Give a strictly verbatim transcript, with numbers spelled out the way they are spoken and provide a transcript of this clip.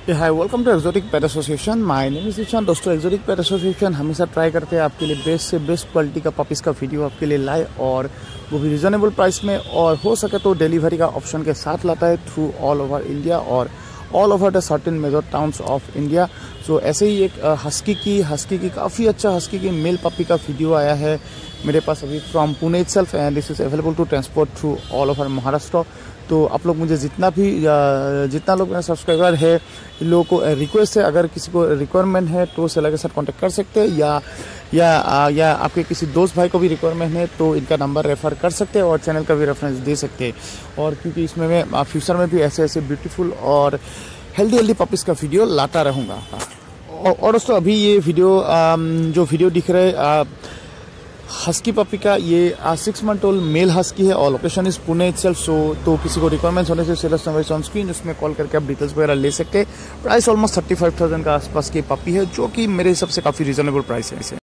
Hi, welcome to exotic pet association. My name is Ishan. दोस्तों, exotic pet association हमेशा try करते हैं आपके लिए बेस्ट से बेस्ट क्वालिटी का पपीज़ का वीडियो आपके लिए लाए, और वो भी रिजनेबल प्राइस में, और हो सके तो डिलीवरी का ऑप्शन के साथ लाता है थ्रू ऑल ओवर इंडिया और all over the certain major towns of India. So ऐसे ही एक हस्की की हस्की की काफ़ी अच्छा हस्की की मेल पपी का वीडियो आया है मेरे पास अभी from Pune itself, and this is available to transport through all over Maharashtra. तो आप लोग मुझे जितना भी जितना लोग मेरे सब्सक्राइबर है, इन लोगों को रिक्वेस्ट है, अगर किसी को रिक्वायरमेंट है तो सेलर के साथ कांटेक्ट कर सकते हैं, या या या आपके किसी दोस्त भाई को भी रिक्वायरमेंट है तो इनका नंबर रेफर कर सकते हैं और चैनल का भी रेफरेंस दे सकते हैं। और क्योंकि इसमें मैं फ्यूचर में भी ऐसे ऐसे ब्यूटीफुल और हेल्दी हेल्दी पपीज़ का वीडियो लाता रहूँगा। और दोस्तों, अभी ये वीडियो जो वीडियो दिख रहे है हस्की पपी का, ये six month old male husky है और location is Pune itself. So तो किसी को रिक्वायरमेंट्स होने से सेलर्स नंबर ऑन स्क्रीन, उसमें कॉल करके आप डिटेल्स वगैरह ले सकते हैं। Price almost thirty five thousand का आसपास की पपी है, जो कि मेरे हिसाब से काफ़ी रीजनेबल प्राइस है इसे।